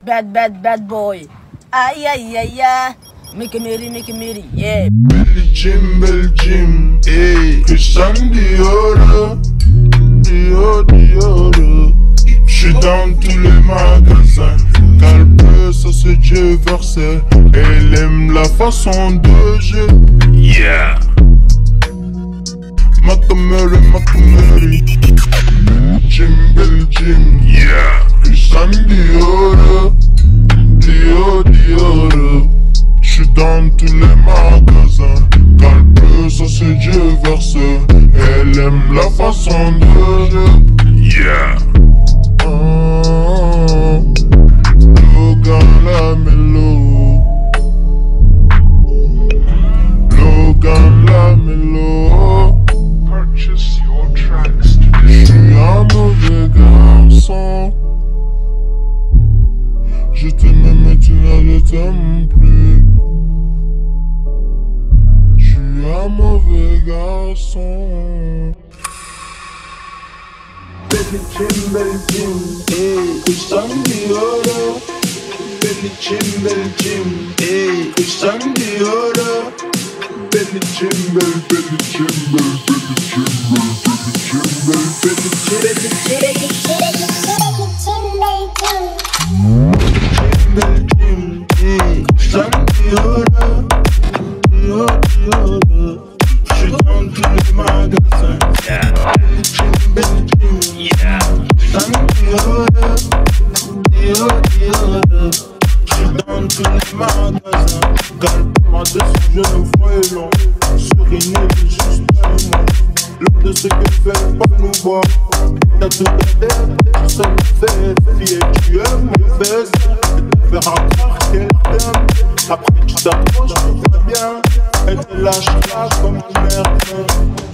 Bad boy. Aïe aïe aïe aïe. Make a merry, yeah. Bel gym, hey. Christian Dior, Dior. J'suis dans tous les magasins. Calpe, ça c'est Dieu versé. Elle aime la façon de jeu. Yeah. Macamere. Bel gym, yeah. Christian Dior, Dior. J'suis dans tous les magasins. Calpe, ça c'est Dieu versé. Elle aime la façon de jeu. Yeah. Logan Lamelo. Logan Lamelo. Purchase your tracks today. J'suis un mauvais garçon. Je t'aimais mais tu ne t'aimes plus. J'suis un mauvais garçon. Bel gym, hey. Christian Dior. Bel gym, hey. Christian Dior. Bel gym. J'suis dans tous les magasins. Yeah. Yeah. J'suis dans tous les magasins. Calme-moi dessus, je ne vois long. Sourire juste moi. L'homme de ce que fait pas nous voir. T'as tout à tête, ça me fait fier. Tu es mauvaise, te faire croire qu'elle t'aime. Après tu t'approches, tout va bien. Elle te lâche là comme une merde.